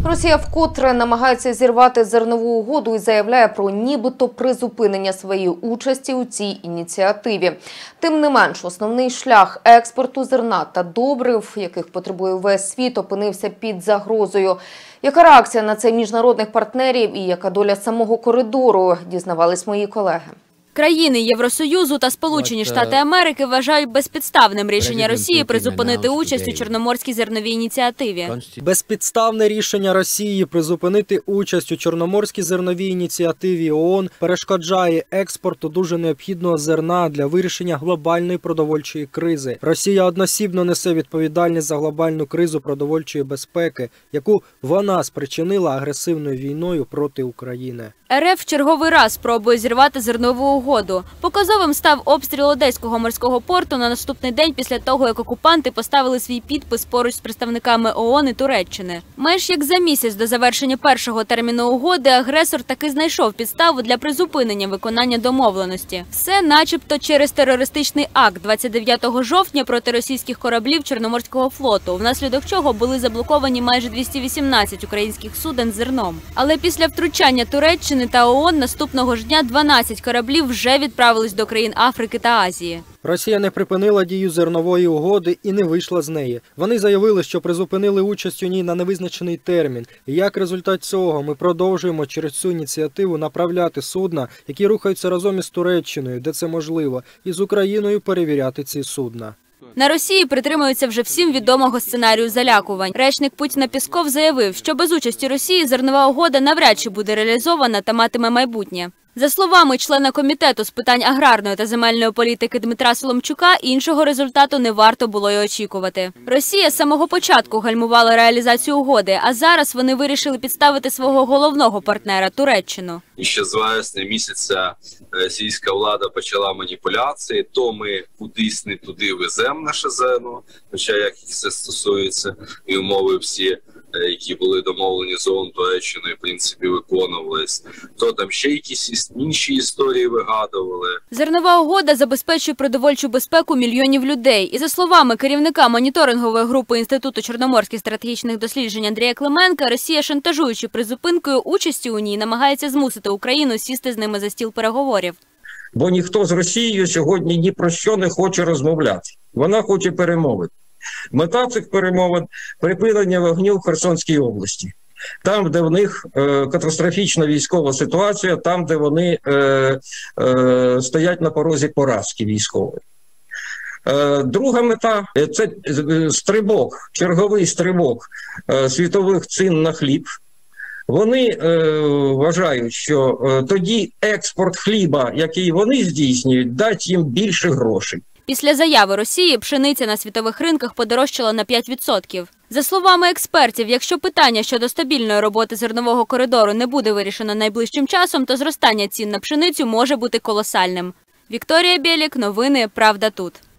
Росія вкотре намагається зірвати зернову угоду і заявляє про нібито призупинення своєї участі у цій ініціативі. Тим не менш, основний шлях експорту зерна та добрив, яких потребує весь світ, опинився під загрозою. Яка реакція на це міжнародних партнерів і яка доля самого коридору, дізнавались мої колеги. Країни Євросоюзу та Сполучені Штати Америки вважають безпідставним рішення Росії призупинити участь у Чорноморській зерновій ініціативі. Безпідставне рішення Росії призупинити участь у Чорноморській зерновій ініціативі ООН перешкоджає експорту дуже необхідного зерна для вирішення глобальної продовольчої кризи. Росія одноосібно несе відповідальність за глобальну кризу продовольчої безпеки, яку вона спричинила агресивною війною проти України. РФ в черговий раз спробує зірвати зернову угоду. Показовим став обстріл Одеського морського порту на наступний день після того, як окупанти поставили свій підпис поруч з представниками ООН і Туреччини. Менш як за місяць до завершення першого терміну угоди агресор таки знайшов підставу для призупинення виконання домовленості. Все начебто через терористичний акт 29 жовтня проти російських кораблів Чорноморського флоту, внаслідок чого були заблоковані майже 218 українських суден з зерном. Але після втручання Туреччини та ООН наступного ж дня 12 кораблів вже відправились до країн Африки та Азії. Росія не припинила дію зернової угоди і не вийшла з неї. Вони заявили, що призупинили участь у ній на невизначений термін. І як результат цього ми продовжуємо через цю ініціативу направляти судна, які рухаються разом із Туреччиною, де це можливо, і з Україною перевіряти ці судна. На Росії притримуються вже всім відомого сценарію залякувань. Речник Путіна Пісков заявив, що без участі Росії зернова угода навряд чи буде реалізована та матиме майбутнє. За словами члена комітету з питань аграрної та земельної політики Дмитра Соломчука, іншого результату не варто було й очікувати. Росія з самого початку гальмувала реалізацію угоди, а зараз вони вирішили підставити свого головного партнера – Туреччину. Ще з вересня місяця російська влада почала маніпуляції, то ми кудись не туди веземо наше зерно, хоча як їх це стосується, і умови всі, які були домовлені з ООН Туреччиною, в принципі, виконувались, то там ще якісь інші історії вигадували. Зернова угода забезпечує продовольчу безпеку мільйонів людей. І за словами керівника моніторингової групи Інституту чорноморських стратегічних досліджень Андрія Клименка, Росія, шантажуючи призупинкою участі у ній, намагається змусити Україну сісти з ними за стіл переговорів. Бо ніхто з Росією сьогодні ні про що не хоче розмовляти. Вона хоче перемовин. Мета цих перемовин – припинення вогню в Херсонській області. Там, де в них катастрофічна військова ситуація, там, де вони стоять на порозі поразки військової. Друга мета – це стрибок, черговий стрибок світових цін на хліб. Вони вважають, що тоді експорт хліба, який вони здійснюють, дасть їм більше грошей. Після заяви Росії пшениця на світових ринках подорожчала на 5%. За словами експертів, якщо питання щодо стабільної роботи зернового коридору не буде вирішено найближчим часом, то зростання цін на пшеницю може бути колосальним. Вікторія Білік, новини «Правда тут».